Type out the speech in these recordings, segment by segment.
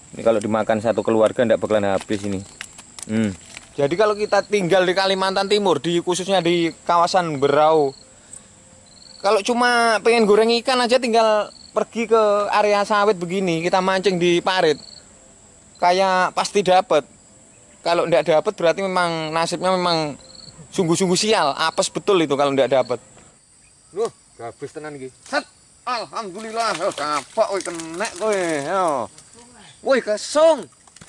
Ini kalau dimakan satu keluarga ndak bakalan habis ini. Jadi kalau kita tinggal di Kalimantan Timur, khususnya di kawasan Berau, kalau cuma pengen goreng ikan aja tinggal pergi ke area sawit begini, kita mancing di parit, kayak pasti dapat. Kalau ndak dapat berarti memang nasibnya memang sungguh-sungguh sial, apes betul itu kalau ndak dapat. Loh, gabus tenan iki. Set. Alhamdulillah, yo dapat kowe kenek kowe, yo. Woi, kesung.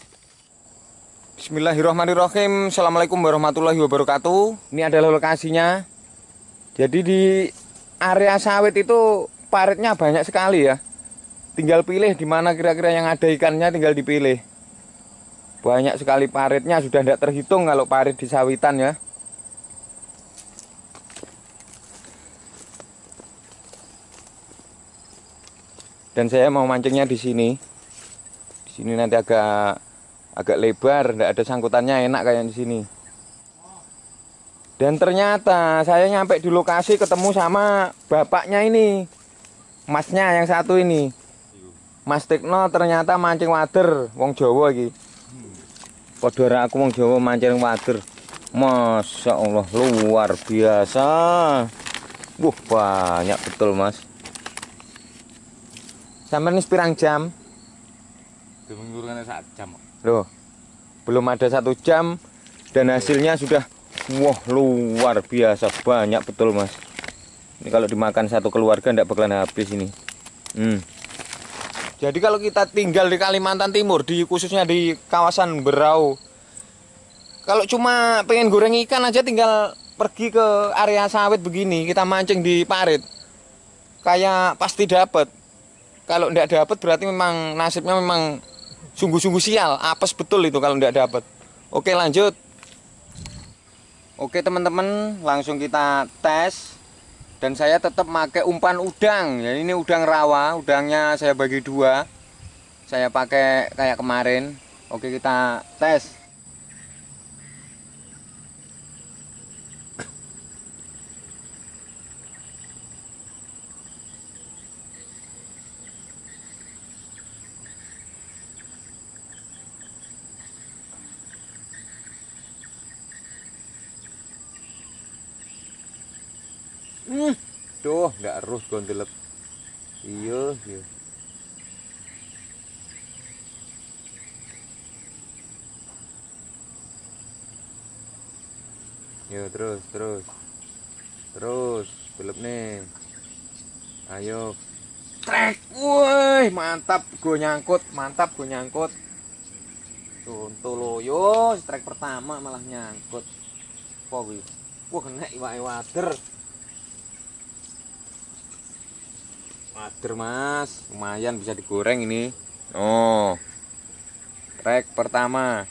Bismillahirrahmanirrahim. Assalamualaikum warahmatullahi wabarakatuh. Ini adalah lokasinya. Jadi di area sawit itu paritnya banyak sekali ya. Tinggal pilih di mana kira-kira yang ada ikannya, tinggal dipilih. Banyak sekali paritnya, sudah tidak terhitung kalau parit di sawitan ya. Dan saya mau mancingnya di sini. Di sini nanti agak lebar, tidak ada sangkutannya, enak kayak di sini. Dan ternyata saya nyampe di lokasi ketemu sama bapaknya ini, masnya yang satu ini, Mas Tikno. Ternyata mancing wader, wong Jawa iki. Kodora aku wong Jawa mancing wader. Masya Allah, luar biasa. Banyak betul mas. Sampai ini pirang jam? Sak jam. Loh, belum ada 1 jam dan hasilnya sudah luar biasa, banyak betul mas. Ini kalau dimakan satu keluarga ndak bakalan habis ini. Jadi kalau kita tinggal di Kalimantan Timur, khususnya di kawasan Berau, kalau cuma pengen goreng ikan aja tinggal pergi ke area sawit begini, kita mancing di parit, kayak pasti dapat. Kalau ndak dapat berarti memang nasibnya memang sungguh-sungguh sial, apes betul itu kalau ndak dapat. Oke, lanjut. Oke teman-teman, langsung kita tes. Dan saya tetap pakai umpan udang. Ya, ini udang rawa, udangnya saya bagi 2. Saya pakai kayak kemarin. Oke, kita tes. Tuh, nggak erus gontilep. Iya, iya. Yo, terus, belum nih. Ayo, trek. Woi, mantap, gue nyangkut, Contoh loyo, strike pertama malah nyangkut. Kok wih, kena iwak wader. Wader mas, lumayan bisa digoreng ini. Oh, trek pertama.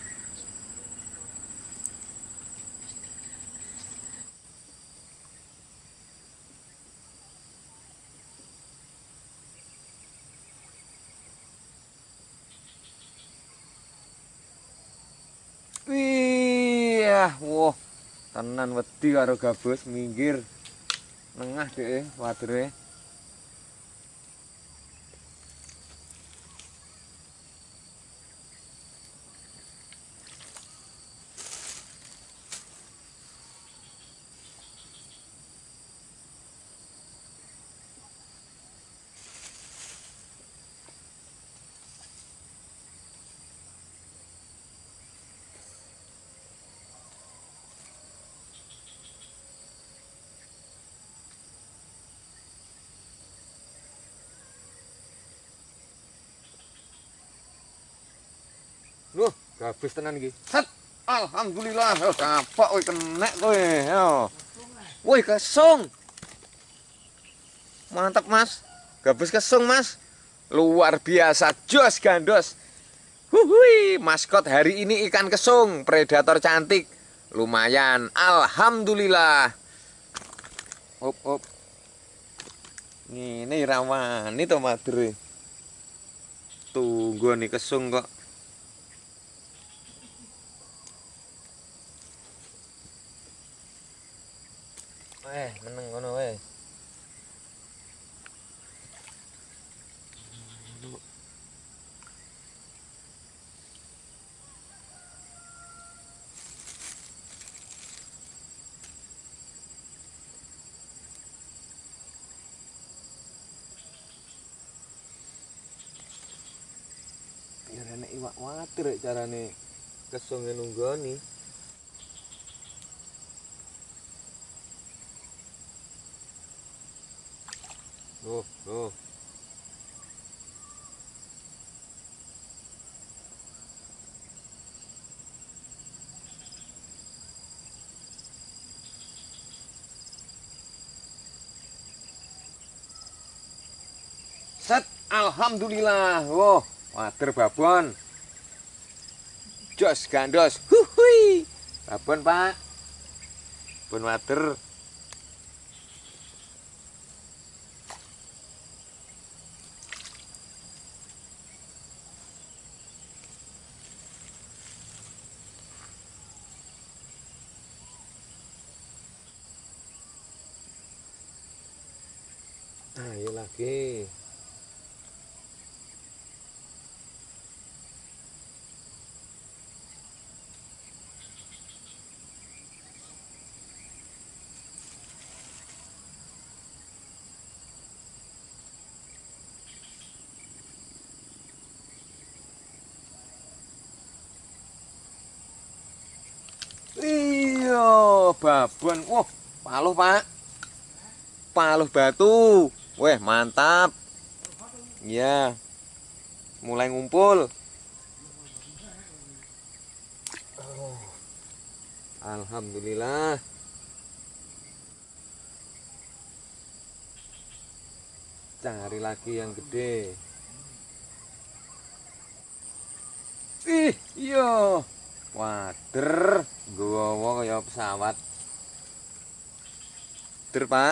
Wih, tenan wedi karo gabus, minggir. Nengah deh wadere. Loh, gabus tenan iki. Set. Alhamdulillah, yo dapat kowe kenek kowe, yo. Woi, kesung. Mantap, Mas. Gabus kesung, Mas. Luar biasa, jos gandos. Huhui, maskot hari ini ikan kesung, predator cantik. Lumayan, alhamdulillah. Hop. Ini rawan, ini to madre. Tunggu nih kesung kok. Meneng ngono weh. Ya nek iwak wader carane kesonge nunggoni. Loh. Set, alhamdulillah. Wah, wader babon. Jos gandos. Huhui. Babon, Pak. Babon wader. Ayo lagi. Iya, babon. Wah, paluh, Pak. Paluh batu. Weh, mantap. Iya. Mulai ngumpul. Oh, alhamdulillah. Cari lagi yang gede. Iya. Wader, gowo kaya pesawat. Der, Pak.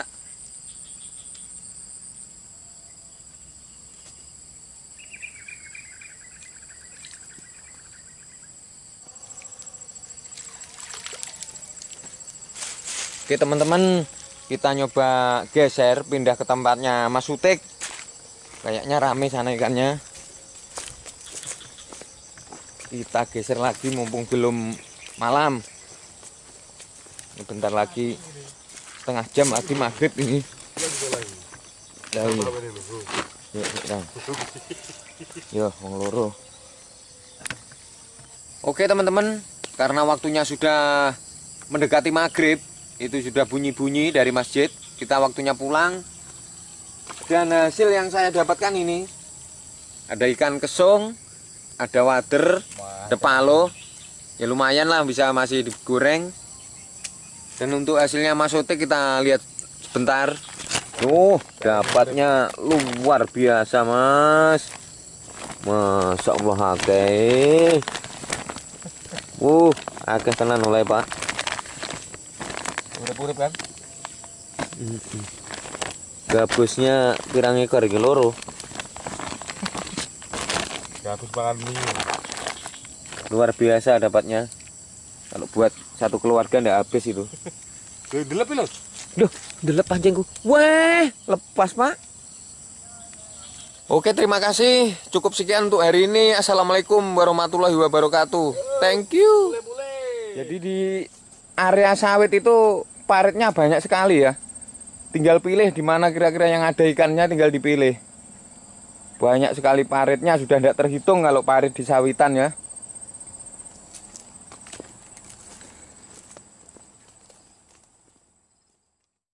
Oke, teman-teman, kita nyoba geser pindah ke tempatnya Mas Utik. Kayaknya rame sana ikannya. Kita geser lagi mumpung belum malam. Ini bentar lagi, setengah jam lagi maghrib ini. Yo, wong loro. Oke, teman-teman, karena waktunya sudah mendekati maghrib, itu sudah bunyi-bunyi dari masjid. Kita waktunya pulang. Dan hasil yang saya dapatkan ini, ada ikan kesung, ada wader, ada palo. Ya lumayan lah, bisa masih digoreng. Dan untuk hasilnya Mas Otik kita lihat sebentar. Dapatnya luar biasa, Mas. Masya Allah, akeh. Akeh tenan oleh, Pak. Urip-urip kan? Gabusnya pirang ekor iki loro. Gabus pangan mie. Luar biasa dapatnya. Kalau buat satu keluarga ndak habis itu. Delep lho. Duh, delep pancingku. Weh, lepas, Pak. Oke, terima kasih. Cukup sekian untuk hari ini. Assalamualaikum warahmatullahi wabarakatuh. Thank you. Jadi di area sawit itu paritnya banyak sekali ya. Tinggal pilih di mana kira-kira yang ada ikannya, tinggal dipilih. Banyak sekali paritnya, sudah tidak terhitung kalau parit di sawitan ya.